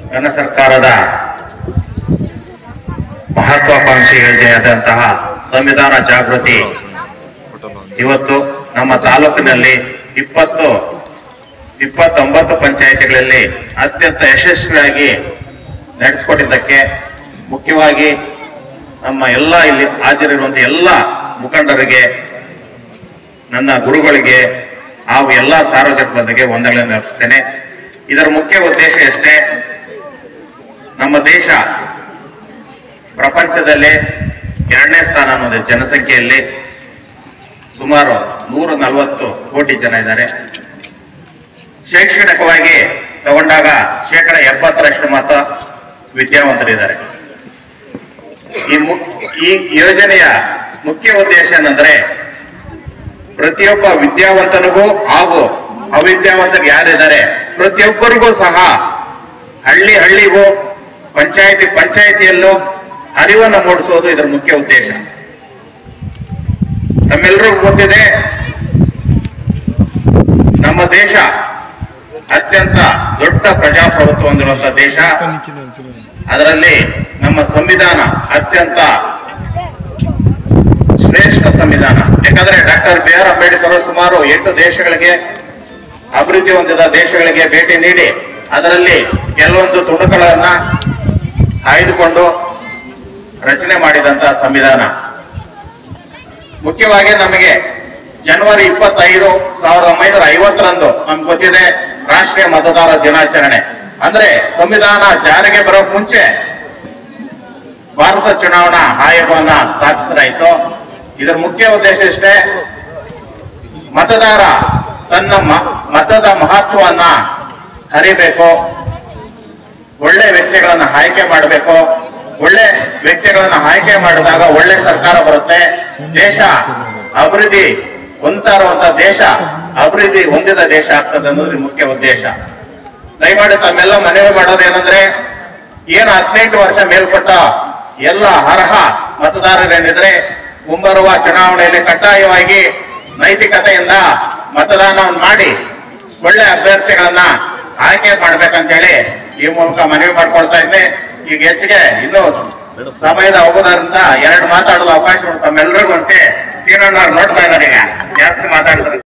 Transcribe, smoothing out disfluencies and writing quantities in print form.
ನನ್ನ ಸರ್ಕಾರದ ಮಹತ್ವಾಕಾಂಕ್ಷಿ ಯೋಜನೆಯಾದಂತಹ ಸಂವಿಧಾನ ಜಾಗೃತಿ ಇವತ್ತು ನಮ್ಮ ತಾಲೂಕಿನಲ್ಲಿ 29 ಪಂಚಾಯಿತಿಗಳಲ್ಲಿ ಅತ್ಯಂತ ಯಶಸ್ವಿಯಾಗಿ ನಡೆಸಿಕೊಟ್ಟಿದ್ದಕ್ಕೆ ಮುಖ್ಯವಾಗಿ ನಮ್ಮ ಎಲ್ಲ ಇಲ್ಲಿ ಹಾಜರಿರುವಂತಹ ಎಲ್ಲ ಮುಖಂಡರಿಗೆ, ನನ್ನ ಗುರುಗಳಿಗೆ ಹಾಗೂ ಎಲ್ಲ ಸಾರ್ವಜನಿಕರಿಗೆ ವಂದನೆಗಳನ್ನು ಅರ್ಪಿಸ್ತೇನೆ. ಇದರ ಮುಖ್ಯ ಉದ್ದೇಶ ಅಷ್ಟೇ, ನಮ್ಮ ದೇಶ ಪ್ರಪಂಚದಲ್ಲೇ 2ನೇ ಸ್ಥಾನ ಅನ್ನೋದು. ಜನಸಂಖ್ಯೆಯಲ್ಲಿ ಸುಮಾರು 140 ಕೋಟಿ ಜನ ಇದ್ದಾರೆ. ಶೈಕ್ಷಣಿಕವಾಗಿ ತಗೊಂಡಾಗ 70% ಮಾತ್ರ ವಿದ್ಯಾವಂತರಿದ್ದಾರೆ. ಈ ಯೋಜನೆಯ ಮುಖ್ಯ ಉದ್ದೇಶ ಏನಂದ್ರೆ, ಪ್ರತಿಯೊಬ್ಬ ವಿದ್ಯಾವಂತನಿಗೂ ಹಾಗೂ ಅವಿದ್ಯಾವಂತರಿಗೆ ಯಾರಿದ್ದಾರೆ ಪ್ರತಿಯೊಬ್ಬರಿಗೂ ಸಹ ಹಳ್ಳಿಗೂ ಪಂಚಾಯಿತಿಯಲ್ಲೂ ಅರಿವನ್ನು ಮೂಡಿಸುವುದು ಇದರ ಮುಖ್ಯ ಉದ್ದೇಶ. ನಮ್ಮೆಲ್ಲರಿಗೂ ಗೊತ್ತಿದೆ, ನಮ್ಮ ದೇಶ ಅತ್ಯಂತ ದೊಡ್ಡ ಪ್ರಜಾಪ್ರಭುತ್ವ ಹೊಂದಿರುವಂತಹ ದೇಶ. ಅದರಲ್ಲಿ ನಮ್ಮ ಸಂವಿಧಾನ ಅತ್ಯಂತ ಶ್ರೇಷ್ಠ ಸಂವಿಧಾನ. ಯಾಕಂದ್ರೆ ಡಾಕ್ಟರ್ B.R. ಅಂಬೇಡ್ಕರ್ ಸುಮಾರು 8 ದೇಶಗಳಿಗೆ, ಅಭಿವೃದ್ಧಿ ಹೊಂದಿದ ದೇಶಗಳಿಗೆ ಭೇಟಿ ನೀಡಿ ಅದರಲ್ಲಿ ಕೆಲವೊಂದು ತುಣುಕುಗಳನ್ನ ಆಯ್ದುಕೊಂಡು ರಚನೆ ಮಾಡಿದಂತಹ ಸಂವಿಧಾನ. ಮುಖ್ಯವಾಗಿ ನಮಗೆ ಜನವರಿ 25, 1950ರಂದು ನಮ್ಗೆ ಗೊತ್ತಿದೆ ರಾಷ್ಟ್ರೀಯ ಮತದಾರ ದಿನಾಚರಣೆ. ಅಂದ್ರೆ ಸಂವಿಧಾನ ಜಾರಿಗೆ ಬರೋಕ್ ಮುಂಚೆ ಭಾರತ ಚುನಾವಣಾ ಆಯೋಗವನ್ನ ಸ್ಥಾಪಿಸಲಾಯಿತು. ಇದರ ಮುಖ್ಯ ಉದ್ದೇಶ ಇಷ್ಟೇ, ಮತದಾರ ತನ್ನ ಮತದ ಮಹತ್ವವನ್ನ ಅರಿಬೇಕು, ಒಳ್ಳೆ ವ್ಯಕ್ತಿಗಳನ್ನ ಆಯ್ಕೆ ಮಾಡಬೇಕು. ಒಳ್ಳೆ ವ್ಯಕ್ತಿಗಳನ್ನ ಆಯ್ಕೆ ಮಾಡಿದಾಗ ಒಳ್ಳೆ ಸರ್ಕಾರ ಬರುತ್ತೆ, ದೇಶ ಅಭಿವೃದ್ಧಿ ಹೊಂದ್ತಾ ಇರುವಂತಹ ದೇಶ ಅಭಿವೃದ್ಧಿ ಹೊಂದಿದ ದೇಶ ಆಗ್ತದೆ ಅನ್ನೋದ್ರ ಮುಖ್ಯ ಉದ್ದೇಶ. ದಯಮಾಡಿ ತಮ್ಮೆಲ್ಲ ಮನವಿ ಮಾಡೋದೇನಂದ್ರೆ, ಏನು 18 ವರ್ಷ ಮೇಲ್ಪಟ್ಟ ಎಲ್ಲ ಅರ್ಹ ಮತದಾರರೇನಿದ್ರೆ ಮುಂಬರುವ ಚುನಾವಣೆಯಲ್ಲಿ ಕಡ್ಡಾಯವಾಗಿ ನೈತಿಕತೆಯಿಂದ ಮತದಾನವನ್ನು ಮಾಡಿ ಒಳ್ಳೆ ಅಭ್ಯರ್ಥಿಗಳನ್ನ ಆಯ್ಕೆ ಮಾಡ್ಬೇಕಂತೇಳಿ ಈ ಮೂಲಕ ಮನವಿ ಮಾಡ್ಕೊಳ್ತಾ ಇದ್ದೆ. ಈಗ ಹೆಚ್ಚಿಗೆ ಇನ್ನೂ ಸಮಯದ ಹೋಗೋದ್ರಿಂದ 2 ಮಾತಾಡಲು ಅವಕಾಶ ತಮ್ಮೆಲ್ಲರಿಗೂ ಅನ್ಸಿ ಸೀನಣ್ಣವ್ರು ನೋಡ್ತಾ ಇದ್ದಾರೆ, ಈಗ ಜಾಸ್ತಿ ಮಾತಾಡಿದ್ರು.